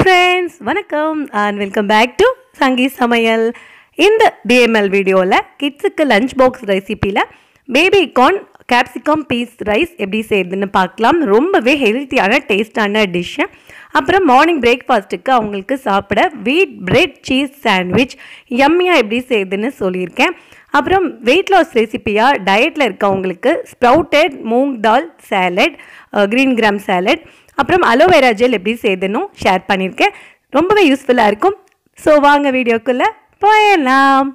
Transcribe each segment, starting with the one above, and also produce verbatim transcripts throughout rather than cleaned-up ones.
friends, வணக்கம் and welcome back to சங்கி சமையல். இந்த D M L வீடியோவில் கிட்ஸுக்கு லஞ்ச் பாக்ஸ் ரெசிபியில் baby corn capsicum peas rice எப்படி செய்யுதுன்னு பார்க்கலாம். ரொம்பவே ஹெல்த்தியான டேஸ்டான டிஷ்ஷு. அப்புறம் மார்னிங் பிரேக்ஃபாஸ்ட்டுக்கு அவங்களுக்கு சாப்பிட வீட் பிரெட் சீஸ் சாண்ட்விச் யம்மியாக எப்படி செய்யுதுன்னு சொல்லியிருக்கேன். அப்புறம் வெயிட் லாஸ் ரெசிப்பியாக டயட்டில் இருக்கவங்களுக்கு sprouted moong dal salad, green gram salad, அப்புறம் அலோவேரா ஜெல் எப்படி செய்யுதுன்னு ஷேர் பண்ணியிருக்கேன். ரொம்பவே யூஸ்ஃபுல்லாக இருக்கும். ஸோ வாங்க வீடியோக்குள்ளே போயிடலாம்.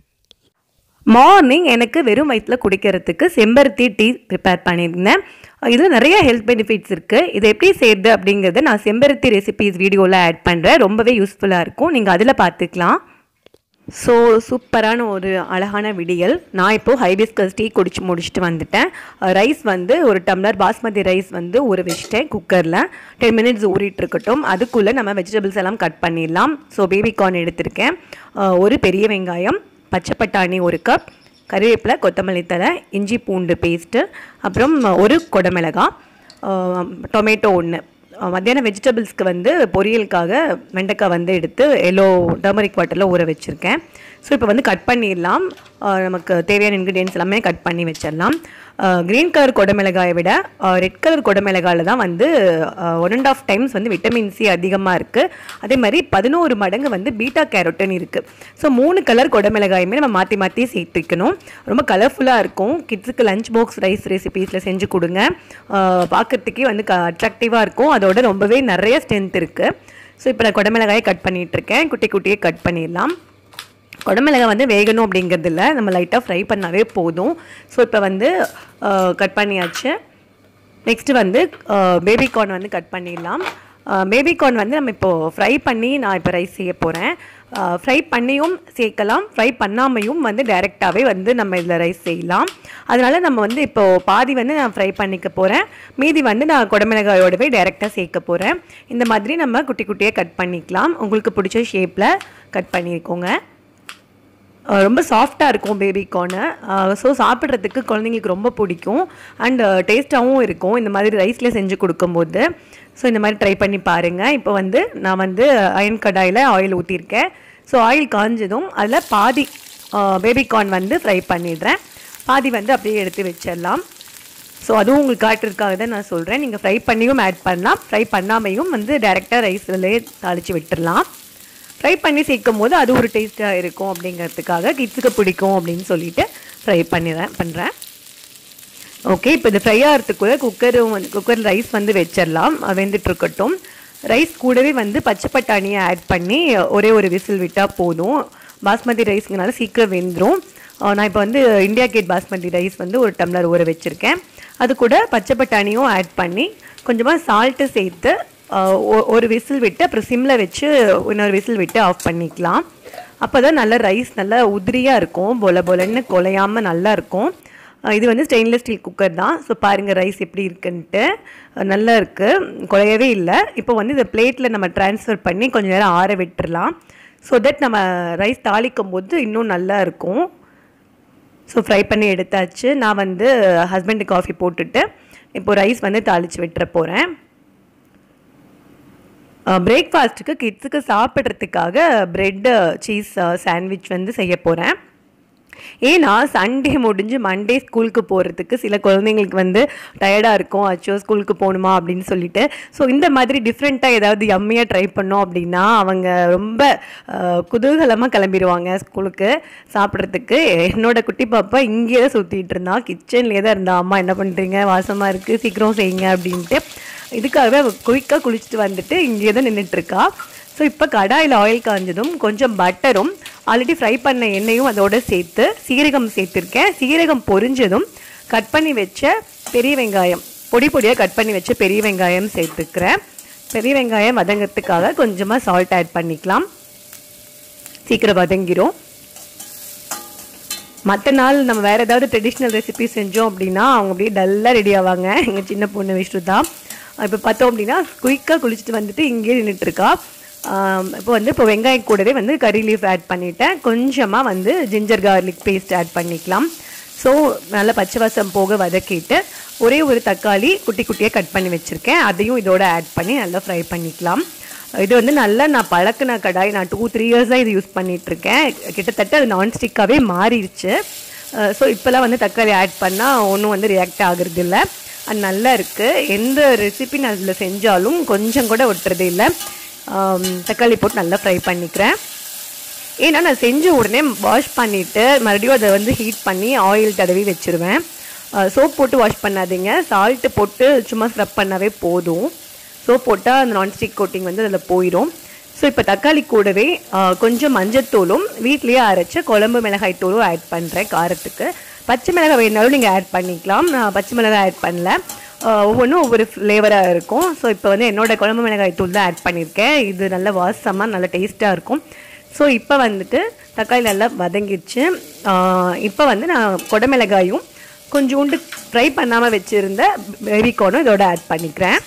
மார்னிங் எனக்கு வெறும் வயிற்றில் குடிக்கிறதுக்கு செம்பருத்தி டீ ப்ரிப்பேர் பண்ணியிருந்தேன். இதில் நிறைய ஹெல்த் பெனிஃபிட்ஸ் இருக்குது. இதை எப்படி செய்யுது அப்படிங்கிறத நான் செம்பருத்தி ரெசிபிஸ் வீடியோவில் ஆட் பண்ணுறேன். ரொம்பவே யூஸ்ஃபுல்லாக இருக்கும். நீங்கள் அதில் பார்த்துக்கலாம். ஸோ சூப்பரான ஒரு அழகான விடியல். நான் இப்போது ஹைபிஸ்கஸ் டீ குடிச்சு முடிச்சுட்டு வந்துட்டேன். ரைஸ் வந்து ஒரு டம்ளர் பாஸ்மதி ரைஸ் வந்து ஊற வச்சுட்டேன் குக்கரில். டென் மினிட்ஸ் ஊறிட்டுருக்கட்டும். அதுக்குள்ளே நம்ம வெஜிடபிள்ஸ் எல்லாம் கட் பண்ணிடலாம். ஸோ பேபி கார்ன் எடுத்திருக்கேன், ஒரு பெரிய வெங்காயம், பச்சை பட்டாணி ஒரு கப், கறிவேப்பிலை, கொத்தமல்லி தழை, இஞ்சி பூண்டு பேஸ்ட்டு, அப்புறம் ஒரு கொடமிளகாய், டொமேட்டோ ஒன்று. மத்தியானம் வெஜிடபிள்ஸ்க்கு வந்து பொரியலுக்காக வெண்டைக்காய் வந்து எடுத்து எல்லோ டர்மரிக் வாட்டரில் ஊற வச்சுருக்கேன். ஸோ இப்போ வந்து கட் பண்ணிடலாம். நமக்கு தேவையான இன்க்ரீடியன்ஸ் எல்லாமே கட் பண்ணி வச்சிடலாம். க்ரீன் கலர் கொடமிளகாயை விட ரெட் கலர் கொடமிளகாயில் தான் வந்து ஒன் அண்ட் ஆஃப் டைம்ஸ் வந்து விட்டமின் சி அதிகமாக இருக்குது. அதே மாதிரி பதினோரு மடங்கு வந்து பீட்டா கேரோட்டின் இருக்குது. ஸோ மூணு கலர் கொடமிளகாயுமே நம்ம மாற்றி மாற்றி சேர்த்துக்கணும். ரொம்ப கலர்ஃபுல்லாக இருக்கும். கிட்ஸுக்கு லஞ்ச் பாக்ஸ் ரைஸ் ரெசிபீஸில் செஞ்சு கொடுங்க. பார்க்குறதுக்கே வந்து க அட்ராக்டிவாக இருக்கும். அதோட ரொம்பவே நிறைய ஸ்ட்ரென்த் இருக்குது. ஸோ இப்போ நான் கொடமிளகாயை கட் பண்ணிகிட்ருக்கேன். குட்டி குட்டியே கட் பண்ணிடலாம். கொடமிளகாய் வந்து வேகணும் அப்படிங்கிறது இல்லை, நம்ம லைட்டாக ஃப்ரை பண்ணாவே போதும். ஸோ இப்போ வந்து கட் பண்ணியாச்சு. நெக்ஸ்ட்டு வந்து பேபி கார்ன் வந்து கட் பண்ணிடலாம். பேபி கார்ன் வந்து நம்ம இப்போது ஃப்ரை பண்ணி நான் இப்போ ரைஸ் செய்ய போகிறேன். ஃப்ரை பண்ணியும் சேர்க்கலாம், ஃப்ரை பண்ணாமையும் வந்து டைரெக்டாகவே வந்து நம்ம இதில் ரைஸ் செய்யலாம். அதனால் நம்ம வந்து இப்போது பாதி வந்து நான் ஃப்ரை பண்ணிக்க போகிறேன், மீதி வந்து நான் கொடமிளகாயோடவே டைரெக்டாக சேர்க்க போகிறேன். இந்த மாதிரி நம்ம குட்டி குட்டியாக கட் பண்ணிக்கலாம். உங்களுக்கு பிடிச்ச ஷேப்பில் கட் பண்ணியிருக்கோங்க. ரொம்ப சாஃப்டாக இருக்கும் பேபி கார்னு. ஸோ சாப்பிட்றதுக்கு குழந்தைங்களுக்கு ரொம்ப பிடிக்கும் அண்ட் டேஸ்ட்டாகவும் இருக்கும் இந்த மாதிரி ரைஸில் செஞ்சு கொடுக்கும்போது. ஸோ இந்த மாதிரி ட்ரை பண்ணி பாருங்கள். இப்போ வந்து நான் வந்து அயன் கடாயில் ஆயில் ஊற்றிருக்கேன். ஸோ ஆயில் காஞ்சதும் அதில் பாதி பேபி கார்ன் வந்து ஃப்ரை பண்ணிடுறேன், பாதி வந்து அப்படியே எடுத்து வச்சிடலாம். ஸோ அதுவும் உங்களுக்கு காட்டுறதுக்காக தான் நான் சொல்கிறேன். நீங்கள் ஃப்ரை பண்ணியும் ஆட் பண்ணலாம், ஃப்ரை பண்ணாமையும் வந்து டைரெக்டாக ரைஸ்லேயே தாளித்து விட்டுடலாம். ஃப்ரை பண்ணி சேர்க்கும் போது அது ஒரு டேஸ்ட்டாக இருக்கும் அப்படிங்கிறதுக்காக, கிட்ஸுக்கு பிடிக்கும் அப்படின்னு சொல்லிட்டு ஃப்ரை பண்ணிடுறேன் பண்ணுறேன். ஓகே, இப்போ இது ஃப்ரை ஆகிறதுக்குள்ளே குக்கரும் வந்து குக்கரில் ரைஸ் வந்து வச்சிடலாம், வெந்துட்டுருக்கட்டும். ரைஸ் கூடவே வந்து பச்சை பட்டாணியை ஆட் பண்ணி ஒரே ஒரு விசில் விட்டால் போதும். பாஸ்மதி ரைஸ்ங்கனால சீக்கிரம் வெந்துடும். நான் இப்போ வந்து இந்தியா கேட் பாஸ்மதி ரைஸ் வந்து ஒரு டம்ளர் ஊற வச்சுருக்கேன். அது கூட பச்சை பட்டாணியும் ஆட் பண்ணி கொஞ்சமாக சால்ட்டு சேர்த்து ஒரு விசில் விட்டு அப்புறம் சிம்மில் வச்சு இன்னொரு விசில் விட்டு ஆஃப் பண்ணிக்கலாம். அப்போ தான் நல்லா ரைஸ் நல்லா உதிரியாக இருக்கும், பொல பொலன்னு குலையாமல் நல்லா இருக்கும். இது வந்து ஸ்டெயின்லெஸ் ஸ்டீல் குக்கர் தான். ஸோ பாருங்கள் ரைஸ் எப்படி இருக்குன்ட்டு, நல்லா இருக்குது, குலையவே இல்லை. இப்போ வந்து இந்த பிளேட்டில் நம்ம ட்ரான்ஸ்ஃபர் பண்ணி கொஞ்சம் நேரம் ஆற விட்டுடலாம். ஸோ தட் நம்ம ரைஸ் தாளிக்கும் போது இன்னும் நல்லா இருக்கும். ஸோ ஃப்ரை பண்ணி எடுத்தாச்சு. நான் வந்து ஹஸ்பண்டுக்கு காஃபி போட்டுட்டு இப்போது ரைஸ் வந்து தாளித்து விட்டுற போகிறேன். பிரேக்ஃபாஸ்ட்டுக்கு கிட்ஸுக்கு சாப்பிட்றதுக்காக ப்ரெட்டு சீஸ் சாண்ட்விச் வந்து செய்ய போகிறேன். ஏன்னா சண்டே முடிஞ்சு மண்டே ஸ்கூலுக்கு போகிறதுக்கு சில குழந்தைங்களுக்கு வந்து டயர்டாக இருக்கும், அச்சோ ஸ்கூலுக்கு போகணுமா அப்படின்னு சொல்லிட்டு. ஸோ இந்த மாதிரி டிஃப்ரெண்ட்டாக ஏதாவது யம்மியாக ட்ரை பண்ணோம் அப்படின்னா அவங்க ரொம்ப குதூகலமாக கிளம்பிடுவாங்க ஸ்கூலுக்கு சாப்பிட்றதுக்கு. என்னோட குட்டி பாப்பா இங்கேயே தான் சுற்றிட்டு இருந்தா, கிச்சன்லேயே தான் இருந்தா. அம்மா என்ன பண்ணுறீங்க, வாசமாக இருக்குது, சீக்கிரம் செய்யுங்க அப்படின்ட்டு. இதுக்காகவே அவள் குயிக்காக குளிச்சுட்டு வந்துட்டு இங்கே தான் நின்றுட்டுருக்கா. ஸோ இப்போ கடாயில் ஆயில் காஞ்சதும் கொஞ்சம் பட்டரும் ஆல்ரெடி ஃப்ரை பண்ண எண்ணெயும் அதோடு சேர்த்து சீரகம் சேர்த்துருக்கேன். சீரகம் பொரிஞ்சதும் கட் பண்ணி வச்ச பெரிய வெங்காயம், பொடி பொடியாக கட் பண்ணி வச்ச பெரிய வெங்காயம் சேர்த்துக்கிறேன். பெரிய வெங்காயம் வதங்கிறதுக்காக கொஞ்சமாக சால்ட் ஆட் பண்ணிக்கலாம், சீக்கிரம் வதங்கிடும். மற்ற நாள் நம்ம வேறு ஏதாவது ட்ரெடிஷ்னல் ரெசிபி செஞ்சோம் அப்படின்னா அவங்க அப்படியே டல்லாக ரெடி ஆவாங்க. எங்கள் சின்ன பொண்ணு விஷ்ணு தான். இப்போ பார்த்தோம் அப்படின்னா குயிக்காக குளிச்சுட்டு வந்துட்டு இங்கேயே நின்றுட்டுருக்கா. இப்போ வந்து இப்போ வெங்காயம் கூடவே வந்து கறி லீஃப் ஆட் பண்ணிவிட்டேன். கொஞ்சமாக வந்து ஜிஞ்சர் கார்லிக் பேஸ்ட் ஆட் பண்ணிக்கலாம். ஸோ நல்லா பச்சை வாசம் போக வதக்கிட்டு ஒரே ஒரு தக்காளி குட்டி குட்டியாக கட் பண்ணி வச்சுருக்கேன், அதையும் இதோட ஆட் பண்ணி நல்லா ஃப்ரை பண்ணிக்கலாம். இது வந்து நல்லா நான் பழக்கின கடாய். நான் டூ த்ரீ இயர்ஸாக இது யூஸ் பண்ணிகிட்ருக்கேன். கிட்டத்தட்ட அது நான்ஸ்டிக்காகவே மாறிடுச்சு. ஸோ இப்போல்லாம் வந்து தக்காளி ஆட் பண்ணால் ஒன்றும் வந்து ரியாக்ட் ஆகுறது இல்லை. அது நல்லா இருக்குது. எந்த ரெசிபி நான் அதில் செஞ்சாலும் கொஞ்சம் கூட ஒட்டுறது இல்லை. தக்காளி போட்டு நல்லா ஃப்ரை பண்ணிக்கிறேன். ஏன்னா நான் செஞ்ச உடனே வாஷ் பண்ணிவிட்டு மறுபடியும் அதை வந்து ஹீட் பண்ணி ஆயில் தடவி வச்சுருவேன். சோப் போட்டு வாஷ் பண்ணாதீங்க, சால்ட்டு போட்டு சும்மா ஸ்க்ரப் பண்ணாவே போதும். சோப் போட்டால் அந்த நான்ஸ்டிக் கோட்டிங் வந்து அதில் போயிடும். ஸோ இப்போ தக்காளி கூடவே கொஞ்சம் மஞ்சத்தூளும் வீட்லேயே அரைச்ச குழம்பு மிளகாய் தூளும் ஆட் பண்ணுறேன் காரத்துக்கு. பச்சை மிளகாய் வேணாலும் நீங்கள் ஆட் பண்ணிக்கலாம். நான் பச்சை மிளகாய் ஆட் பண்ணல. ஒவ்வொன்றும் ஒவ்வொரு ஃப்ளேவராக இருக்கும். ஸோ இப்போ வந்து என்னோடய குழம்பு மிளகாய் தூள் தான் ஆட் பண்ணியிருக்கேன். இது நல்ல வாசமாக நல்ல டேஸ்ட்டாக இருக்கும். ஸோ இப்போ வந்துட்டு தக்காளி நல்லா வதங்கிடுச்சு. இப்போ வந்து நான் குடமிளகாயும் கொஞ்சோண்டு ஃப்ரை பண்ணாமல் வச்சுருந்த பேபிகார்னும் இதோட ஆட் பண்ணிக்கிறேன்.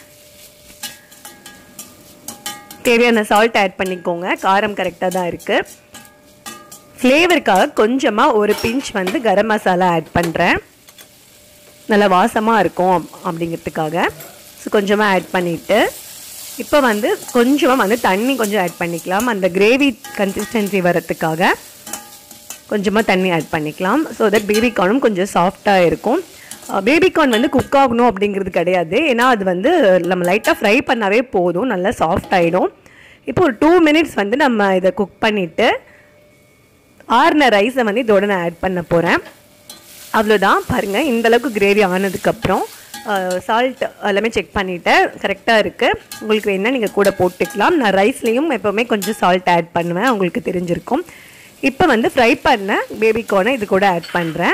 தேவையான சால்ட் ஆட் பண்ணிக்கோங்க. காரம் கரெக்டாக தான் இருக்குது. ஃப்ளேவருக்காக கொஞ்சமாக ஒரு பிஞ்ச் வந்து கரம் மசாலா ஆட் பண்ணுறேன். நல்லா வாசமாக இருக்கும் அப்படிங்கிறதுக்காக. ஸோ கொஞ்சமாக ஆட் பண்ணிவிட்டு இப்போ வந்து கொஞ்சமாக வந்து தண்ணி கொஞ்சம் ஆட் பண்ணிக்கலாம். அந்த கிரேவி கன்சிஸ்டன்சி வரத்துக்காக கொஞ்சமாக தண்ணி ஆட் பண்ணிக்கலாம். ஸோ தட் பேபிகார்னும் கொஞ்சம் சாஃப்டாக இருக்கும். பேபிகார்ன் வந்து குக் ஆகணும் அப்படிங்கிறது கிடையாது. ஏன்னா அது வந்து நம்ம லைட்டாக ஃப்ரை பண்ணாவே போதும், நல்லா சாஃப்ட் ஆகிடும். இப்போ ஒரு டூ மினிட்ஸ் வந்து நம்ம இதை குக் பண்ணிவிட்டு ஆறுன ரைஸை வந்து இதோட நான் ஆட் பண்ண போகிறேன். அவ்வளோதான். பாருங்கள், இந்தளவுக்கு கிரேவி ஆனதுக்கப்புறம் சால்ட் எல்லாமே செக் பண்ணிவிட்டேன், கரெக்டாக இருக்குது. உங்களுக்கு வேணால் நீங்கள் கூட போட்டுக்கலாம். நான் ரைஸ்லேயும் எப்போவுமே கொஞ்சம் சால்ட் ஆட் பண்ணுவேன், உங்களுக்கு தெரிஞ்சிருக்கும். இப்போ வந்து ஃப்ரை பண்ண பேபிகார்னை இது கூட ஆட் பண்ணுறேன்.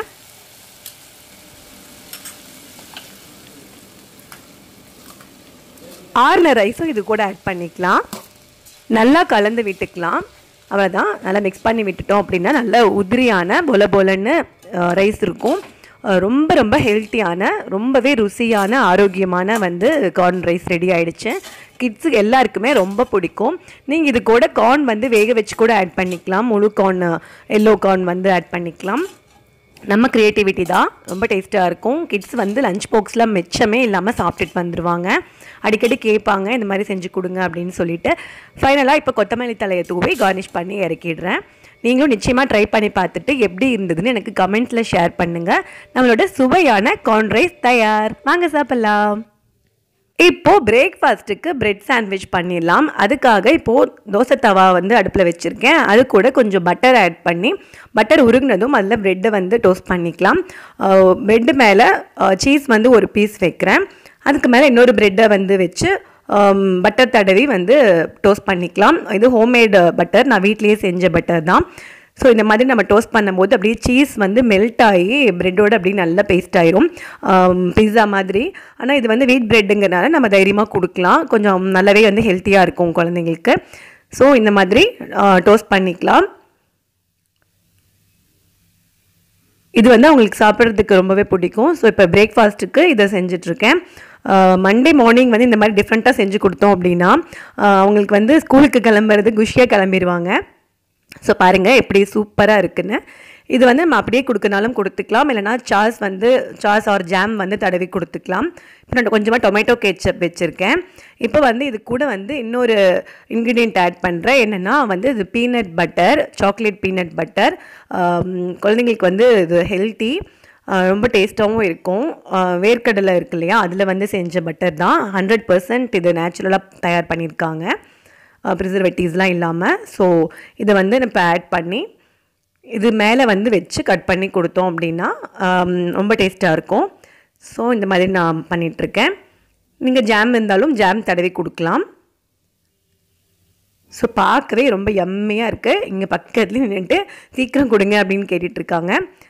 ஆறுன ரைஸும் இது கூட ஆட் பண்ணிக்கலாம். நல்லா கலந்து விட்டுக்கலாம். அவ்வளோதான். நல்லா மிக்ஸ் பண்ணி விட்டுட்டோம் அப்படின்னா நல்ல உதிரியான பொல பொலன்னு ரைஸ் இருக்கும். ரொம்ப ரொம்ப ஹெல்த்தியான, ரொம்பவே ருசியான, ஆரோக்கியமான வந்து கார்ன் ரைஸ் ரெடி ஆகிடுச்சு. கிட்ஸுக்கு எல்லாருக்குமே ரொம்ப பிடிக்கும். நீங்கள் இது கூட கார்ன் வந்து வேக வச்சு கூட ஆட் பண்ணிக்கலாம். முழு கார்ன், எல்லோ கார்ன் வந்து ஆட் பண்ணிக்கலாம். நம்ம க்ரியேட்டிவிட்டி தான். ரொம்ப டேஸ்ட்டாக இருக்கும். கிட்ஸ் வந்து லஞ்ச் பாக்ஸில் மிச்சமே இல்லாமல் சாப்பிட்டுட்டு வந்துடுவாங்க. அடிக்கடி கேட்பாங்க இந்த மாதிரி செஞ்சு கொடுங்க அப்படின்னு சொல்லிட்டு. ஃபைனலாக இப்போ கொத்தமல்லி தலையை தூவி கார்னிஷ் பண்ணி இறக்கிடுறேன். நீங்களும் நிச்சயமாக ட்ரை பண்ணி பார்த்துட்டு எப்படி இருந்ததுன்னு எனக்கு கமெண்ட்ஸில் ஷேர் பண்ணுங்கள். நம்மளோட சுவையான கார்ன் ரைஸ் தயார். வாங்க சாப்பிட்லாம். இப்போது பிரேக்ஃபாஸ்ட்டுக்கு பிரெட் சாண்ட்விச் பண்ணிடலாம். அதுக்காக இப்போது தோசை தவா வந்து அடுப்பில் வச்சுருக்கேன். அது கூட கொஞ்சம் பட்டர் ஆட் பண்ணி பட்டர் உருகினதும் அதில் ப்ரெட்டை வந்து டோஸ்ட் பண்ணிக்கலாம். ப்ரெட்டு மேலே சீஸ் வந்து ஒரு பீஸ் வைக்கிறேன். அதுக்கு மேலே இன்னொரு ப்ரெட்டை வந்து வச்சு பட்டர் தடவி வந்து டோஸ்ட் பண்ணிக்கலாம். இது ஹோம்மேடு பட்டர், நான் வீட்லேயே செஞ்ச பட்டர் தான். ஸோ இந்த மாதிரி நம்ம டோஸ்ட் பண்ணும்போது அப்படியே சீஸ் வந்து மெல்ட் ஆகி ப்ரெட்டோடு அப்படியே நல்லா பேஸ்ட் ஆயிரும், பிஸ்ஸா மாதிரி. ஆனால் இது வந்து வீட் ப்ரெட்டுங்கிறனால நம்ம தைரியமாக கொடுக்கலாம். கொஞ்சம் நல்லாவே வந்து ஹெல்த்தியாக இருக்கும் குழந்தைங்களுக்கு. ஸோ இந்த மாதிரி டோஸ்ட் பண்ணிக்கலாம். இது வந்து அவங்களுக்கு சாப்பிட்றதுக்கு ரொம்பவே பிடிக்கும். ஸோ இப்போ பிரேக்ஃபாஸ்ட்டுக்கு இதை செஞ்சிட்ருக்கேன். மண்டே மார்னிங் வந்து இந்த மாதிரி டிஃப்ரெண்ட்டாக செஞ்சு கொடுத்தோம் அப்படின்னா அவங்களுக்கு வந்து ஸ்கூலுக்கு கிளம்புறது குஷியாக கிளம்பிடுவாங்க. ஸோ பாருங்கள் எப்படி சூப்பராக இருக்குன்னு. இது வந்து நம்ம அப்படியே கொடுக்கனாலும் கொடுத்துக்கலாம், இல்லைனா சாஸ் வந்து சாஸ் ஆர் ஜாம் வந்து தடவி கொடுத்துக்கலாம். இப்போ நான் கொஞ்சமாக டொமேட்டோ கேச்சப் வச்சுருக்கேன். இப்போ வந்து இது கூட வந்து இன்னொரு இன்க்ரீடியண்ட் ஆட் பண்ணுறேன். என்னென்னா வந்து இது peanut butter, chocolate peanut butter. குழந்தைங்களுக்கு வந்து இது ஹெல்த்தி, ரொம்ப டேஸ்ட்டாகவும் இருக்கும். வேர்க்கடலை இருக்கு இல்லையா, அதில் வந்து செஞ்ச பட்டர் தான். ஹண்ட்ரட் பர்சன்ட் இது நேச்சுரலாக தயார் பண்ணியிருக்காங்க, ப்ரிசர்வேட்டிவ்ஸ்லாம் இல்லாமல். ஸோ இதை வந்து இப்போ ஆட் பண்ணி இது மேலே வந்து வச்சு கட் பண்ணி கொடுத்தோம் அப்படின்னா ரொம்ப டேஸ்ட்டாக இருக்கும். ஸோ இந்த மாதிரி நான் பண்ணிகிட்ருக்கேன். நீங்கள் ஜாம் இருந்தாலும் ஜாம் தடவி கொடுக்கலாம். ஸோ பார்க்கவே ரொம்ப யம்மியாக இருக்குது. இங்கே பக்கத்துலேயும் நின்றுட்டு சீக்கிரம் கொடுங்க அப்படின்னு கேட்டுட்ருக்காங்க.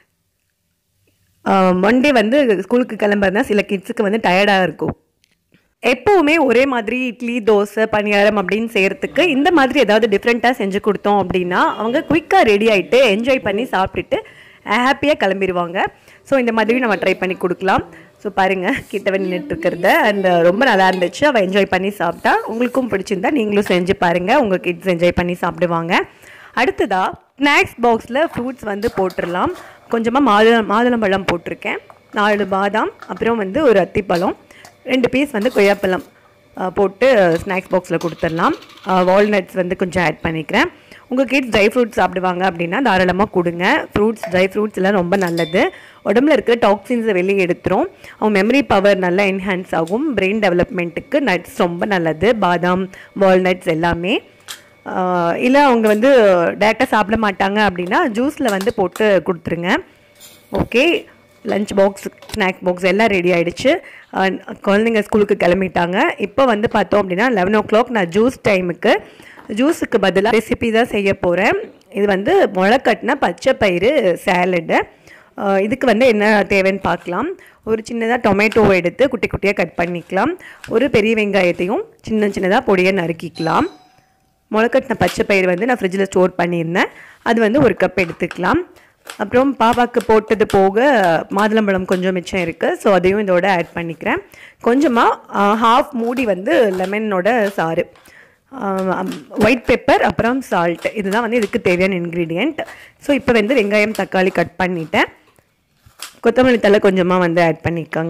மண்டே வந்து ஸ்கூலுக்கு கிளம்புறதுனா சில கிட்ஸுக்கு வந்து டயர்டாக இருக்கும். எப்போவுமே ஒரே மாதிரி இட்லி, தோசை, பணியாரம் அப்படின்னு செய்கிறதுக்கு இந்த மாதிரி ஏதாவது டிஃப்ரெண்ட்டாக செஞ்சு கொடுத்தோம் அப்படின்னா அவங்க குயிக்காக ரெடி ஆகிட்டு என்ஜாய் பண்ணி சாப்பிட்டுட்டு ஹாப்பியாக கிளம்பிடுவாங்க. ஸோ இந்த மாதிரி நம்ம ட்ரை பண்ணி கொடுக்கலாம். ஸோ பாருங்கள், கிட்டவே நின்றுட்டுருக்கிறத அண்ட் ரொம்ப நல்லா இருந்துச்சு. அவள் என்ஜாய் பண்ணி சாப்பிட்டா. உங்களுக்கும் பிடிச்சிருந்தா நீங்களும் செஞ்சு பாருங்கள், உங்கள் கிட்ஸ் என்ஜாய் பண்ணி சாப்பிடுவாங்க. அடுத்ததாக ஸ்நாக்ஸ் பாக்ஸில் ஃப்ரூட்ஸ் வந்து போட்டுடலாம். கொஞ்சமாக மாதுளை மாதுளம்பழம் போட்டிருக்கேன், நாலு பாதாம், அப்புறம் வந்து ஒரு அத்திப்பழம், ரெண்டு பீஸ் வந்து கொய்யாப்பழம் போட்டு ஸ்நாக்ஸ் பாக்ஸில் கொடுத்துடலாம். வால்நட்ஸ் வந்து கொஞ்சம் ஆட் பண்ணிக்கிறேன். உங்கள் கிட்ஸ் ட்ரை ஃப்ரூட்ஸ் சாப்பிடுவாங்க அப்படின்னா தாராளமாக கொடுங்க. ஃப்ரூட்ஸ் ட்ரை ஃப்ரூட்ஸ் எல்லாம் ரொம்ப நல்லது. உடம்புல இருக்கிற டாக்ஸின்ஸை வெளியே எடுத்துரும். அவங்க மெமரி பவர் நல்லா என்ஹான்ஸ் ஆகும். பிரெயின் டெவலப்மெண்ட்டுக்கு நட்ஸ் ரொம்ப நல்லது. பாதாம், வால்நட்ஸ் எல்லாமே. இல்லை அவங்க வந்து டேரெக்டாக சாப்பிட மாட்டாங்க அப்படின்னா ஜூஸில் வந்து போட்டு கொடுத்துருங்க. Okay, lunch box, snacks box எல்லாம் ரெடி ஆகிடுச்சு. குழந்தைங்க ஸ்கூலுக்கு கிளம்பிட்டாங்க. இப்போ வந்து பார்த்தோம் அப்படின்னா லெவன் ஓ கிளாக் நான் ஜூஸ் டைமுக்கு ஜூஸுக்கு பதிலாக ரெசிபி தான் செய்ய போகிறேன். இது வந்து முளைக்கட்டின பச்சை பயிறு சேலடு. இதுக்கு வந்து என்ன தேவைன்னு பார்க்கலாம். ஒரு சின்னதாக டொமேட்டோவை எடுத்து குட்டி குட்டியாக கட் பண்ணிக்கலாம். ஒரு பெரிய வெங்காயத்தையும் சின்ன சின்னதாக பொடியாக நறுக்கிக்கலாம். முளைக்கட்டின பச்சை பயிறு வந்து நான் ஃப்ரிட்ஜில் ஸ்டோர் பண்ணியிருந்தேன். அது வந்து ஒரு கப் எடுத்துக்கலாம். அப்புறம் பாப்பாக்கு போட்டது போக மாதுளம்பழம் கொஞ்சம் மிச்சம் இருக்குது. ஸோ அதையும் இதோட ஆட் பண்ணிக்கிறேன். கொஞ்சமாக ஹாஃப் மூடி வந்து லெமனோட சாறு, ஒயிட் பெப்பர், அப்புறம் சால்ட். இதுதான் வந்து இதுக்கு தேவையான இன்க்ரீடியண்ட். ஸோ இப்போ வந்து வெங்காயம், தக்காளி கட் பண்ணிவிட்டேன். கொத்தமல்லி தழை கொஞ்சமாக வந்து ஆட் பண்ணிக்கோங்க.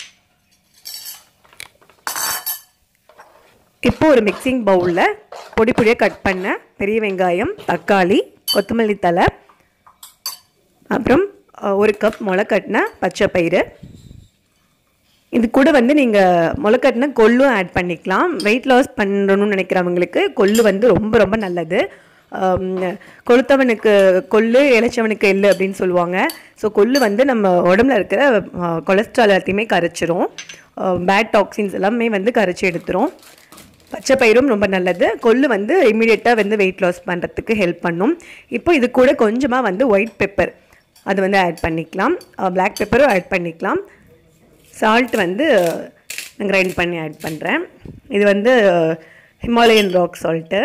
இப்போ ஒரு மிக்சிங் பவுலில் பொடி பொடியாக கட் பண்ண பெரிய வெங்காயம், தக்காளி, கொத்தமல்லி தழை, அப்புறம் ஒரு கப் முளைக்கட்டின பச்சை பயிறு. இது கூட வந்து நீங்கள் முளைக்கட்டின கொள்ளும் ஆட் பண்ணிக்கலாம். வெயிட் லாஸ் பண்ணணும்னு நினைக்கிறவங்களுக்கு கொள்ளு வந்து ரொம்ப ரொம்ப நல்லது. கொளுத்தவனுக்கு கொள்ளு, இளைச்சவனுக்கு எள்ளு அப்படின்னு சொல்லுவாங்க. ஸோ கொள்ளு வந்து நம்ம உடம்புல இருக்கிற கொலஸ்ட்ரால் எல்லாத்தையுமே கரைச்சிரும். பேட் டாக்ஸின்ஸ் எல்லாமே வந்து கரைச்சி எடுத்துரும். பச்சை பயிரும் ரொம்ப நல்லது. கொள்ளு வந்து இமீடியட்டாக வந்து வெயிட் லாஸ் பண்ணுறதுக்கு ஹெல்ப் பண்ணும். இப்போ இது கூட கொஞ்சமாக வந்து ஒயிட் பெப்பர் அது வந்து ஆட் பண்ணிக்கலாம். பிளாக் பெப்பரும் ஆட் பண்ணிக்கலாம். சால்ட் வந்து கிரைண்ட் பண்ணி ஆட் பண்ணுறேன். இது வந்து ஹிமாலயன் ராக் சால்ட்டு.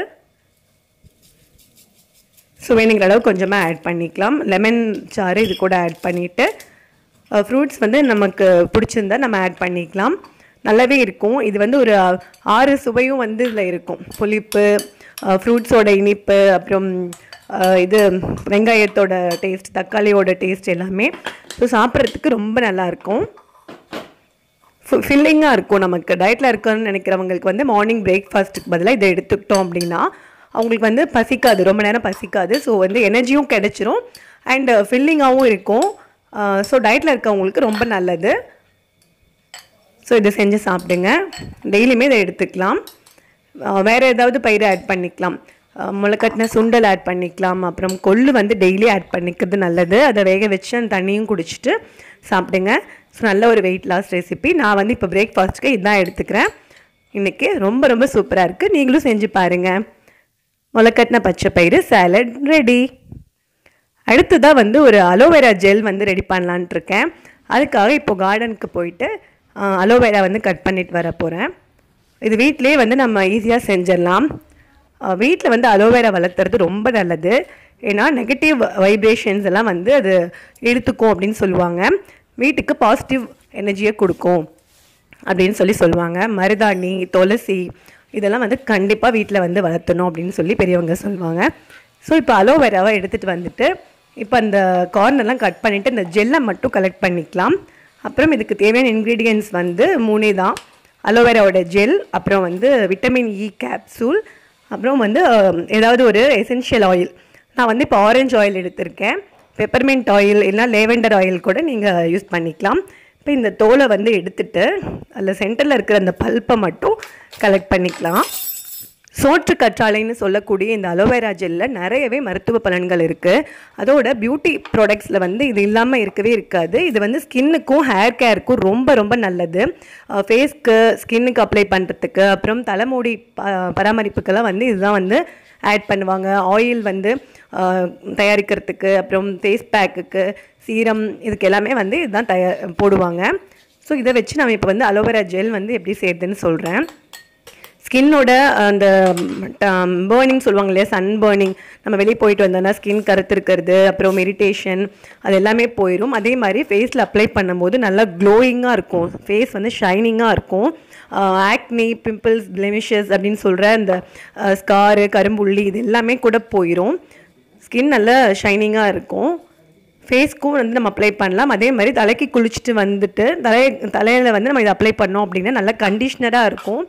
ஸோ வேணுங்கிற அளவு கொஞ்சமாக ஆட் பண்ணிக்கலாம். லெமன் சாறு இது கூட ஆட் பண்ணிவிட்டு ஃப்ரூட்ஸ் வந்து நமக்கு பிடிச்சிருந்தா நம்ம ஆட் பண்ணிக்கலாம். நல்லாவே இருக்கும். இது வந்து ஒரு ஆறு சுவையும் வந்து இதில் இருக்கும். புளிப்பு, ஃப்ரூட்ஸோட இனிப்பு, அப்புறம் இது வெங்காயத்தோட டேஸ்ட், தக்காளியோட டேஸ்ட் எல்லாமே. ஸோ சாப்பிட்றதுக்கு ரொம்ப நல்லாயிருக்கும். ஃபில்லிங்காக இருக்கும். நமக்கு டயட்டில் இருக்கணும்னு நினைக்கிறவங்களுக்கு வந்து மார்னிங் பிரேக்ஃபாஸ்ட்டுக்கு பதிலாக இதை எடுத்துக்கிட்டோம் அப்படின்னா அவங்களுக்கு வந்து பசிக்காது, ரொம்ப நேரம் பசிக்காது. ஸோ வந்து எனர்ஜியும் கிடச்சிரும் அண்ட் ஃபில்லிங்காகவும் இருக்கும். ஸோ டயட்டில் இருக்கவங்களுக்கு ரொம்ப நல்லது. ஸோ இதை செஞ்சு சாப்பிடுங்க. டெய்லியுமே இதை எடுத்துக்கலாம். வேறு ஏதாவது பயிர் ஆட் பண்ணிக்கலாம். முளைக்கட்டின சுண்டல் ஆட் பண்ணிக்கலாம். அப்புறம் கொள்ளு வந்து டெய்லி ஆட் பண்ணிக்கிறது நல்லது. அதை வேக வச்சு அந்த தண்ணியும் குடிச்சிட்டு சாப்பிடுங்க. ஸோ நல்ல ஒரு வெயிட் லாஸ் ரெசிபி. நான் வந்து இப்போ பிரேக்ஃபாஸ்ட்டுக்கு இதுதான் எடுத்துக்கிறேன். இன்றைக்கி ரொம்ப ரொம்ப சூப்பராக இருக்குது. நீங்களும் செஞ்சு பாருங்கள். முளைக்கட்டின பச்சை பயிறு சாலட் ரெடி. அடுத்ததாக வந்து ஒரு அலோவேரா ஜெல் வந்து ரெடி பண்ணலான்ட்டு இருக்கேன். அதுக்காக இப்போ கார்டனுக்கு போயிட்டு அலோவேரா வந்து கட் பண்ணிட்டு வர போகிறேன். இது வீட்டிலே வந்து நம்ம ஈஸியாக செஞ்சிடலாம். வீட்டில் வந்து அலோவேரா வளர்த்துறது ரொம்ப நல்லது. ஏன்னா நெகட்டிவ் வைப்ரேஷன்ஸ் எல்லாம் வந்து அது எடுத்துக்கும் அப்படின்னு சொல்லுவாங்க. வீட்டுக்கு பாசிட்டிவ் எனர்ஜியை கொடுக்கும் அப்படின்னு சொல்லி சொல்லுவாங்க. மருதாணி, துளசி இதெல்லாம் வந்து கண்டிப்பாக வீட்டில் வந்து வளர்த்தணும் அப்படின்னு சொல்லி பெரியவங்க சொல்லுவாங்க. ஸோ இப்போ அலோவேராவை எடுத்துகிட்டு வந்துட்டு இப்போ அந்த கார்னெல்லாம் கட் பண்ணிவிட்டு இந்த ஜெல்லை மட்டும் கலெக்ட் பண்ணிக்கலாம். அப்புறம் இதுக்கு தேவையான இன்க்ரீடியன்ட்ஸ் வந்து மூணே தான். அலோவேராவோட ஜெல், அப்புறம் வந்து விட்டமின் இ கேப்சூல், அப்புறம் வந்து ஏதாவது ஒரு எசென்ஷியல் ஆயில். நான் வந்து இப்போ ஆரஞ்சு ஆயில் எடுத்திருக்கேன். பெப்பர்மெண்ட் ஆயில் இல்லைனா லேவெண்டர் ஆயில் கூட நீங்கள் யூஸ் பண்ணிக்கலாம். இப்போ இந்த தோலை வந்து எடுத்துட்டு அதில் சென்டரில் இருக்கிற அந்த பல்ப்பை மட்டும் கலெக்ட் பண்ணிக்கலாம். சோற்று கற்றாழைன்னு சொல்லக்கூடிய இந்த அலோவேரா ஜெல்லில் நிறையவே மருத்துவ பலன்கள் இருக்குது. அதோட பியூட்டி ப்ராடக்ட்ஸில் வந்து இது இல்லாமல் இருக்கவே இருக்காது. இது வந்து ஸ்கின்னுக்கும் ஹேர் கேருக்கும் ரொம்ப ரொம்ப நல்லது. ஃபேஸ்க்கு, ஸ்கின்னுக்கு அப்ளை பண்ணுறதுக்கு, அப்புறம் தலைமுடி ப பராமரிப்புக்கெல்லாம் வந்து இதுதான் வந்து ஆட் பண்ணுவாங்க. ஆயில் வந்து தயாரிக்கிறதுக்கு, அப்புறம் ஃபேஸ் பேக்குக்கு, சீரம், இதுக்கு எல்லாமே வந்து இதுதான் தயா போடுவாங்க. ஸோ இதை வச்சு நம்ம இப்போ வந்து அலோவேரா ஜெல் வந்து எப்படி செய்யுதுன்னு சொல்கிறேன். ஸ்கின்னோட அந்த பேர்னிங் சொல்லுவாங்க இல்லையா, சன் பேர்னிங், நம்ம வெளியே போயிட்டு வந்தோம்னா ஸ்கின் கருத்துருக்கிறது, அப்புறம் மெரிட்டேஷன், அது எல்லாமே போயிடும். அதே மாதிரி ஃபேஸில் அப்ளை பண்ணும்போது நல்லா க்ளோயிங்காக இருக்கும். ஃபேஸ் வந்து ஷைனிங்காக இருக்கும். ஆக்னி, பிம்பிள்ஸ், பிளெமிஷஸ் அப்படின்னு சொல்கிற இந்த ஸ்காரு, கரும்புள்ளி இது எல்லாமே கூட போயிடும். ஸ்கின் நல்லா ஷைனிங்காக இருக்கும். ஃபேஸ்க்கும் வந்து நம்ம அப்ளை பண்ணலாம். அதே மாதிரி தலைக்கு குளிச்சுட்டு வந்துட்டு தலை தலையில் வந்து நம்ம இதை அப்ளை பண்ணோம் அப்படின்னா நல்லா கண்டிஷ்னராக இருக்கும்.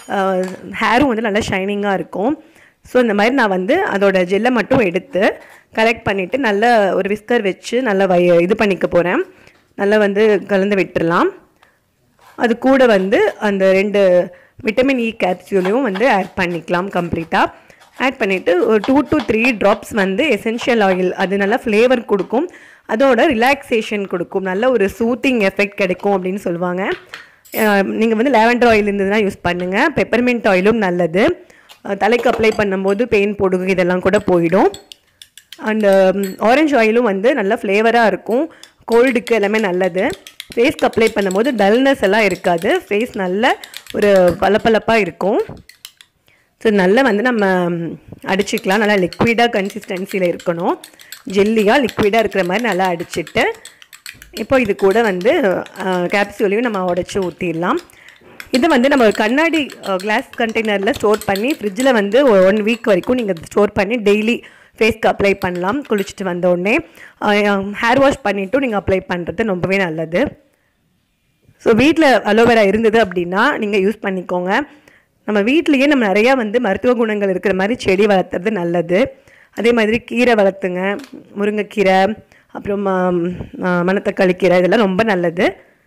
ஹேரும் வந்து நல்லா ஷைனிங்காக இருக்கும். ஸோ இந்த மாதிரி நான் வந்து அதோட ஜெல்லை மட்டும் எடுத்து கலெக்ட் பண்ணிவிட்டு நல்லா ஒரு விஸ்கர் வச்சு நல்லா வை இது பண்ணிக்க போகிறேன். நல்லா வந்து கலந்து விட்டுடலாம். அது கூட வந்து அந்த ரெண்டு விட்டமின் இ கேப்சியூலையும் வந்து ஆட் பண்ணிக்கலாம். கம்ப்ளீட்டாக ஆட் பண்ணிவிட்டு ஒரு டூ டு த்ரீ ட்ராப்ஸ் வந்து எசென்ஷியல் ஆயில், அது நல்லா ஃப்ளேவர் கொடுக்கும், அதோட ரிலாக்ஸேஷன் கொடுக்கும், நல்ல ஒரு சூத்திங் எஃபெக்ட் கிடைக்கும் அப்படின்னு சொல்லுவாங்க. நீங்கள் வந்து லேவெண்டர் ஆயில் இருந்ததுன்னா யூஸ் பண்ணுங்கள். பெப்பர்மெண்ட் ஆயிலும் நல்லது, தலைக்கு அப்ளை பண்ணும்போது பெயின் பொடுகு இதெல்லாம் கூட போயிடும். அண்ட் ஆரஞ்சு ஆயிலும் வந்து நல்ல ஃப்ளேவராக இருக்கும், கோல்டுக்கு எல்லாமே நல்லது. ஃபேஸ்க்கு அப்ளை பண்ணும்போது டல்னஸ் எல்லாம் இருக்காது, ஃபேஸ் நல்ல ஒரு பளபளப்பாக இருக்கும். ஸோ நல்லா வந்து நம்ம அடிச்சுக்கலாம். நல்லா லிக்விடாக கன்சிஸ்டன்சியில் இருக்கணும், ஜெல்லியாக லிக்விடாக இருக்கிற மாதிரி நல்லா அடிச்சுட்டு இப்போ இது கூட வந்து கேப்சியூலையும் நம்ம உடச்சி ஊற்றிடலாம். இதை வந்து நம்ம ஒரு கண்ணாடி கிளாஸ் கண்டெய்னரில் ஸ்டோர் பண்ணி ஃப்ரிட்ஜில் வந்து ஒன் வீக் வரைக்கும் நீங்கள் ஸ்டோர் பண்ணி டெய்லி ஃபேஸ்க்கு அப்ளை பண்ணலாம். குளிச்சுட்டு வந்த உடனே ஹேர் வாஷ் பண்ணிவிட்டும் நீங்கள் அப்ளை பண்ணுறது ரொம்பவே நல்லது. ஸோ வீட்டில் அலோவேரா இருந்தது அப்படின்னா நீங்கள் யூஸ் பண்ணிக்கோங்க. நம்ம வீட்லேயே நம்ம நிறையா வந்து மருத்துவ குணங்கள் இருக்கிற மாதிரி செடி வளர்த்துறது நல்லது. அதே மாதிரி கீரை வளர்த்துங்க, முருங்கைக்கீரை, அப்புறம் மணத்தக்காளி கீரை, இதெல்லாம் ரொம்ப நல்லது.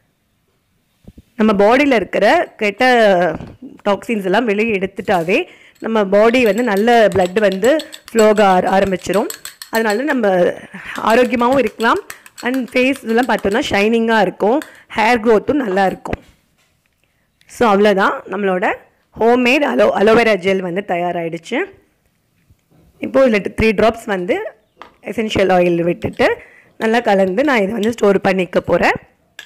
நம்ம பாடியில் இருக்கிற கெட்ட டாக்ஸின்ஸ் எல்லாம் வெளியே எடுத்துட்டாவே நம்ம பாடி வந்து நல்ல பிளட் வந்து ஃப்ளோக ஆரம்பிச்சிடும். அதனால நம்ம ஆரோக்கியமாகவும் இருக்கலாம். அண்ட் ஃபேஸ் இதெல்லாம் பார்த்தோன்னா ஷைனிங்காக இருக்கும், ஹேர் க்ரோத்தும் நல்லா இருக்கும். ஸோ அவ்வளோதான், நம்மளோட ஹோம்மேட் அலோ அலோவேரா ஜெல் வந்து தயாராகிடுச்சு. இப்போது இதில் த்ரீ ட்ராப்ஸ் வந்து எசென்ஷியல் ஆயில் விட்டுட்டு நல்லா கலந்து நான் இதை வந்து ஸ்டோர் பண்ணிக்க போகிறேன்.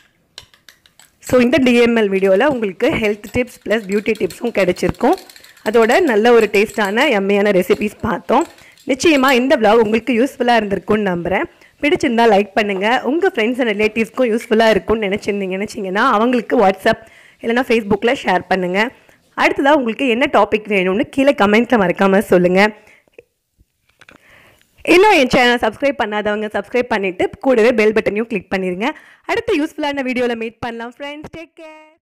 ஸோ இந்த டிஎம்எல் வீடியோவில் உங்களுக்கு ஹெல்த் டிப்ஸ் ப்ளஸ் பியூட்டி டிப்ஸும் கிடச்சிருக்கும். அதோட நல்ல ஒரு டேஸ்டான எம்மையான ரெசிபிஸ் பார்த்தோம். நிச்சயமாக இந்த விளாக் உங்களுக்கு யூஸ்ஃபுல்லாக இருந்திருக்கும்னு நம்புகிறேன். பிடிச்சிருந்தால் லைக் பண்ணுங்கள். உங்கள் ஃப்ரெண்ட்ஸ் அண்ட் ரிலேட்டிவ்ஸ்க்கும் யூஸ்ஃபுல்லாக இருக்கும்னு நினச்சிருந்தீங்க நினச்சிங்கன்னா அவங்களுக்கு வாட்ஸ்அப் இல்லைனா ஃபேஸ்புக்கில் ஷேர் பண்ணுங்கள். அடுத்ததாக உங்களுக்கு என்ன டாபிக் வேணும்னு கீழே கமெண்ட்டில் மறக்காமல் சொல்லுங்கள். இன்னும் என் சேனல் சப்ஸ்கிரைப் பண்ணாதவங்க சப்ஸ்கிரைப் பண்ணிவிட்டு கூடவே பெல் பட்டனையும் கிளிக் பண்ணிடுங்க. அடுத்த யூஸ்ஃபுல்லான வீடியோவில் மீட் பண்ணலாம் ஃப்ரெண்ட்ஸ். Take care.